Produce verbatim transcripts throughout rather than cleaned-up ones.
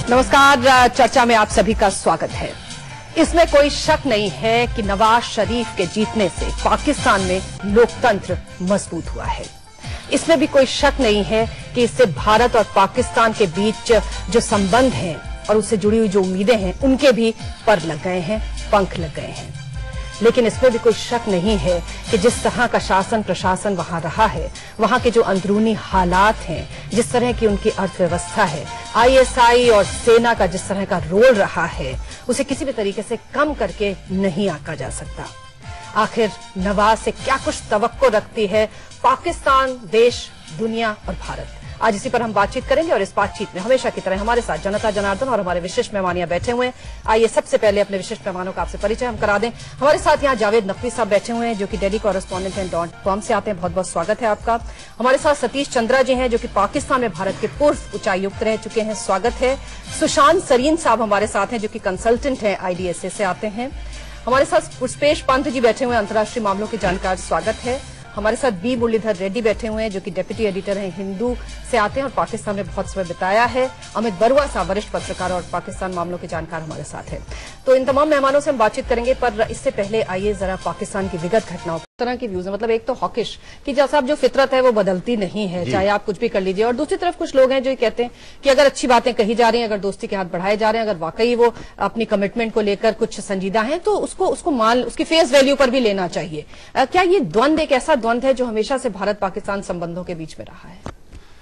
नमस्कार, चर्चा में आप सभी का स्वागत है। इसमें कोई शक नहीं है कि नवाज शरीफ के जीतने से पाकिस्तान में लोकतंत्र मजबूत हुआ है। इसमें भी कोई शक नहीं है कि इससे भारत और पाकिस्तान के बीच जो संबंध हैं और उससे जुड़ी हुई जो उम्मीदें हैं उनके भी पर लग गए हैं, पंख लग गए हैं। लेकिन इसमें भी कोई शक नहीं है कि जिस तरह का शासन प्रशासन वहां रहा है, वहां के जो अंदरूनी हालात हैं, जिस तरह की उनकी अर्थव्यवस्था है, आईएसआई और सेना का जिस तरह का रोल रहा है, उसे किसी भी तरीके से कम करके नहीं आंका जा सकता। आखिर नवाज से क्या कुछ तवक्को रखती है पाकिस्तान, देश, दुनिया और भारत? आज इसी पर हम बातचीत करेंगे और इस बातचीत में हमेशा की तरह हमारे साथ जनता जनार्दन और हमारे विशिष्ट मेहमान यहाँ बैठे हुए हैं। आइए सबसे पहले अपने विशिष्ट मेहमानों का आपसे परिचय हम करा दें। हमारे साथ यहाँ जावेद नकवी साहब बैठे हुए हैं जो कि डेली कॉरेस्पॉन्डेंट हैं, डॉट कॉम से आते हैं। बहुत बहुत स्वागत है आपका। हमारे साथ सतीश चंद्रा जी हैं जो कि पाकिस्तान में भारत के पूर्व उच्चायुक्त रह चुके हैं, स्वागत है। सुशांत सरीन साहब हमारे साथ हैं जो कि कंसल्टेंट हैं, आईडीएसए से आते हैं। हमारे साथ पुष्पेश पंत जी बैठे हुए हैं, अंतर्राष्ट्रीय मामलों के जानकार, स्वागत है। हमारे साथ बी मुरलीधर रेड्डी बैठे हुए हैं जो कि डेप्यूटी एडिटर हैं, हिंदू से आते हैं और पाकिस्तान में बहुत समय बिताया है। अमित बरुआ साहब वरिष्ठ पत्रकार और पाकिस्तान मामलों के जानकार हमारे साथ हैं। तो इन तमाम मेहमानों से हम बातचीत करेंगे, पर इससे पहले आइए जरा पाकिस्तान की विगत घटनाओं तरह की व्यूज है। मतलब एक तो हॉकिश कि जैसा आप जो फितरत है वो बदलती नहीं है, चाहे आप कुछ भी कर लीजिए, और दूसरी तरफ कुछ लोग हैं जो कहते हैं कि अगर अच्छी बातें कही जा रही हैं, अगर दोस्ती के हाथ बढ़ाए जा रहे हैं, अगर वाकई वो अपनी कमिटमेंट को लेकर कुछ संजीदा है तो उसको उसको मान उसकी फेस वैल्यू पर भी लेना चाहिए। क्या ये द्वंद एक ऐसा द्वंद है जो हमेशा से भारत पाकिस्तान संबंधों के बीच में रहा है?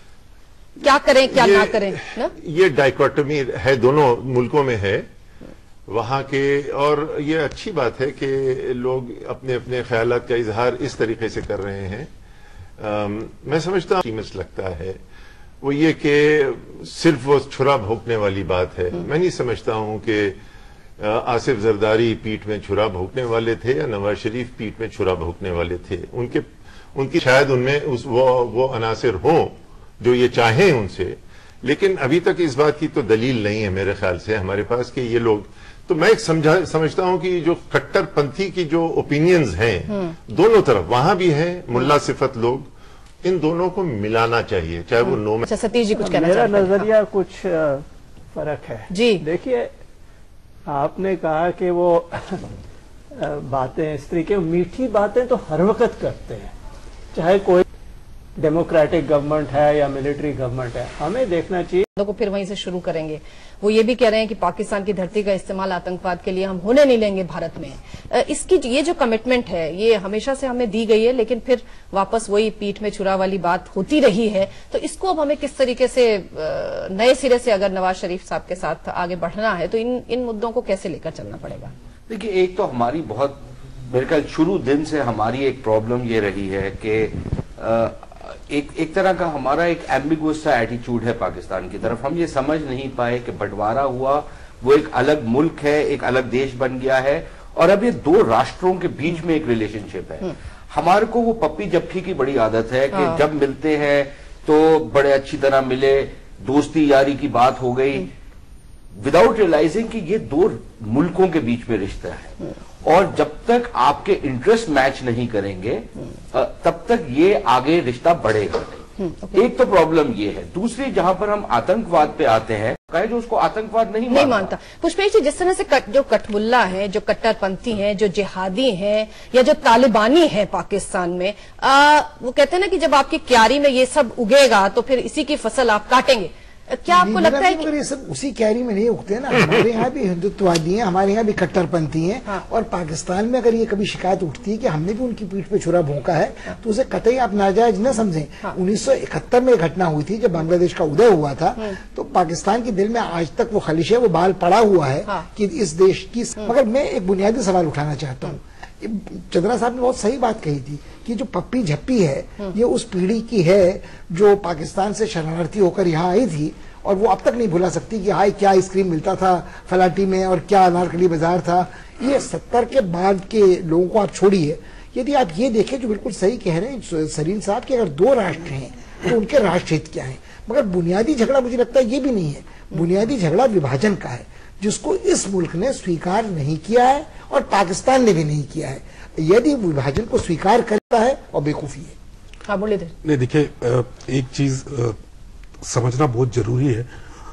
क्या करें क्या ना करें ना? ये डाइकोटमी है, दोनों मुल्कों में है वहां के, और ये अच्छी बात है कि लोग अपने अपने ख्यालात का इजहार इस तरीके से कर रहे हैं। आ, मैं समझता हूँ कीमत लगता है वो ये कि सिर्फ वो छुरा भोंकने वाली बात है। मैं नहीं समझता हूँ कि आसिफ जरदारी पीठ में छुरा भोंकने वाले थे या नवाज शरीफ पीठ में छुरा भोंकने वाले थे। उनके उनकी शायद उनमें उस वो वो अनासिर हों जो ये चाहें उनसे, लेकिन अभी तक इस बात की तो दलील नहीं है मेरे ख्याल से हमारे पास कि ये लोग, तो मैं एक समझा समझता हूं कि जो कट्टरपंथी की जो ओपिनियंस हैं दोनों तरफ वहां भी है, मुल्ला सिफत लोग, इन दोनों को मिलाना चाहिए, चाहे वो नो में। अच्छा सतीश जी कुछ कहना मेरा चाहते हैं? नजरिया कुछ फर्क है जी। देखिए, आपने कहा कि वो बातें इस तरीके मीठी बातें तो हर वक्त करते हैं, चाहे कोई डेमोक्रेटिक गवर्नमेंट है या मिलिट्री गवर्नमेंट है। हमें देखना चाहिए को फिर वहीं से शुरू करेंगे। वो ये भी कह रहे हैं कि पाकिस्तान की धरती का इस्तेमाल आतंकवाद के लिए हम होने नहीं लेंगे भारत में। इसकी ये जो कमिटमेंट है ये हमेशा से हमें दी गई है, लेकिन फिर वापस वही पीठ में छुरा वाली बात होती रही है। तो इसको अब हमें किस तरीके से नए सिरे से अगर नवाज शरीफ साहब के साथ आगे बढ़ना है तो इन इन मुद्दों को कैसे लेकर चलना पड़ेगा? देखिए, एक तो हमारी बहुत मेरे ख्याल शुरू दिन से हमारी एक प्रॉब्लम ये रही है कि एक एक तरह का हमारा एक एम्बिगुअस सा एटीट्यूड है पाकिस्तान की तरफ। हम ये समझ नहीं पाए कि बंटवारा हुआ, वो एक अलग मुल्क है, एक अलग देश बन गया है, और अब ये दो राष्ट्रों के बीच में एक रिलेशनशिप है। हमारे को वो पप्पी जप्पी की बड़ी आदत है कि जब मिलते हैं तो बड़े अच्छी तरह मिले, दोस्ती यारी की बात हो गई, विदाउट रियलाइजिंग कि ये दो मुल्कों के बीच में रिश्ता है, और जब तक आपके इंटरेस्ट मैच नहीं करेंगे तब तक ये आगे रिश्ता बढ़ेगा नहीं। okay. एक तो प्रॉब्लम ये है। दूसरी, जहां पर हम आतंकवाद पे आते हैं, कहे जो उसको आतंकवाद नहीं, नहीं मानता। पुष्पेश जी, जिस तरह से कट, जो कठमुल्ला हैं, जो कट्टरपंथी हैं, जो जिहादी हैं या जो तालिबानी हैं पाकिस्तान में, आ, वो कहते हैं ना कि जब आपकी क्यारी में ये सब उगेगा तो फिर इसी की फसल आप काटेंगे। क्या आपको लगता है कि ये सब उसी क्यारी में नहीं उगते ना? हमारे यहाँ भी हिंदुत्ववादी हैं, हमारे यहाँ भी कट्टरपंथी हैं। हाँ। और पाकिस्तान में अगर ये कभी शिकायत उठती है कि हमने भी उनकी पीठ पे छुरा भोंका है, हाँ। तो उसे कतई आप नाजायज न समझें। हाँ। उन्नीस सौ इकहत्तर में एक घटना हुई थी जब बांग्लादेश का उदय हुआ था, तो पाकिस्तान के दिल में आज तक वो खलिश है, वो बाल पड़ा हुआ है कि इस देश की। मगर मैं एक बुनियादी सवाल उठाना चाहता हूँ। चंद्रा साहब ने बहुत सही बात कही थी कि जो पप्पी झप्पी है ये उस पीढ़ी की है जो पाकिस्तान से शरणार्थी होकर यहाँ आई थी, और वो अब तक नहीं भुला सकती कि हाय क्या आइसक्रीम मिलता था फलाटी में और क्या अनारकली बाजार था। ये सत्तर के बाद के लोगों को आप छोड़िए, यदि आप ये देखें जो बिल्कुल सही कह रहे हैं सरीन साहब कि अगर दो राष्ट्र हैं तो उनके राष्ट्र हित क्या है, मगर बुनियादी झगड़ा मुझे लगता है ये भी नहीं है। बुनियादी झगड़ा विभाजन का है, जिसको इस मुल्क ने स्वीकार नहीं किया है और पाकिस्तान ने भी नहीं किया है। यदि विभाजन को स्वीकार करता है और बेवकूफी है। हाँ बोले थे। नहीं, देखिए एक चीज समझना बहुत जरूरी है।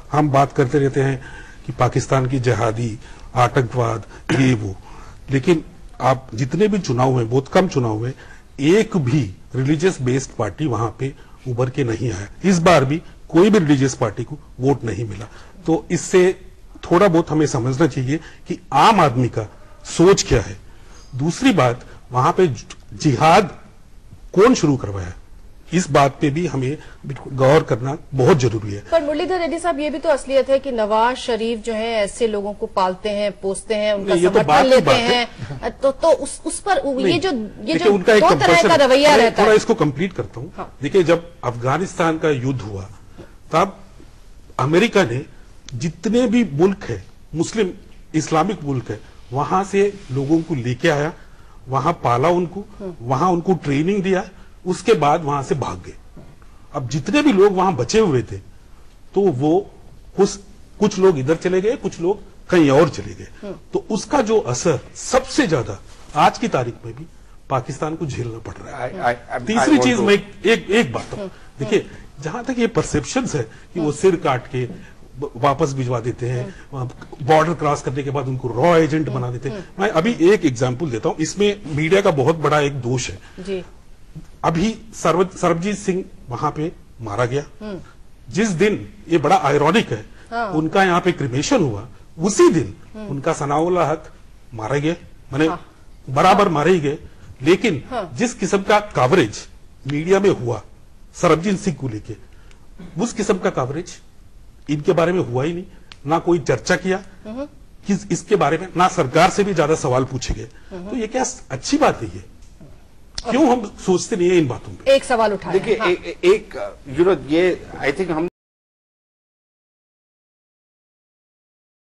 हम बात करते रहते हैं कि पाकिस्तान की जिहादी, आतंकवाद, ये वो, लेकिन आप जितने भी चुनाव हुए, बहुत कम चुनाव हुए, एक भी रिलीजियस बेस्ड पार्टी वहां पे उभर के नहीं आया। इस बार भी कोई भी रिलीजियस पार्टी को वोट नहीं मिला। तो इससे थोड़ा बहुत हमें समझना चाहिए कि आम आदमी का सोच क्या है। दूसरी बात, वहां पे जिहाद कौन शुरू करवाया, इस बात पे भी हमें गौर करना बहुत जरूरी है। पर मुरलीधर रेड्डी साहब, ये भी तो असलियत है कि नवाज शरीफ जो है ऐसे लोगों को पालते हैं, पोसते हैं, उनका समर्थन लेते हैं, तो तो उस उस पर ये जो ये जो उनका एक दो तरह का रवैया रहता है। थोड़ा इसको कंप्लीट करता हूँ। हाँ। देखिए, जब अफगानिस्तान का युद्ध हुआ तब अमेरिका ने जितने भी मुल्क है, मुस्लिम इस्लामिक मुल्क है, वहां से लोगों को लेके आया, वहां पाला उनको, वहां उनको ट्रेनिंग दिया, उसके बाद वहां से भाग गए। अब जितने भी लोग वहां बचे हुए थे, तो वो कुछ कुछ लोग इधर चले गए, कुछ लोग कहीं और चले गए। तो उसका जो असर सबसे ज्यादा आज की तारीख में भी पाकिस्तान को झेलना पड़ रहा है। I, I, I, तीसरी चीज में एक, एक एक बात हूं, देखिए, जहां तक ये परसेप्शंस है कि वो सिर काट के वापस भिजवा देते हैं, बॉर्डर क्रॉस करने के बाद उनको रॉ एजेंट बना देते हैं। मैं अभी एक एग्जांपल देता हूं, इसमें मीडिया का बहुत बड़ा एक दोष है जी। अभी सर्व, सरबजीत सिंह वहां पे मारा गया, जिस दिन, ये बड़ा आयरॉनिक है, हाँ। उनका यहाँ पे क्रिमेशन हुआ, उसी दिन उनका सनाउल्लाह हक मारे गए, माने हाँ। बराबर हाँ। मारे ही गए। लेकिन हाँ। जिस किस्म का कवरेज मीडिया में हुआ सरबजीत सिंह को लेके, उस किस्म का कवरेज इनके बारे में हुआ ही नहीं। ना कोई चर्चा किया कि इसके बारे में, ना सरकार से भी ज्यादा सवाल पूछे गए। तो ये क्या अच्छी बात है? ये क्यों हम सोचते नहीं है इन बातों पे? एक सवाल उठाया। देखिए, हाँ। एक, एक यू नो ये आई थिंक हम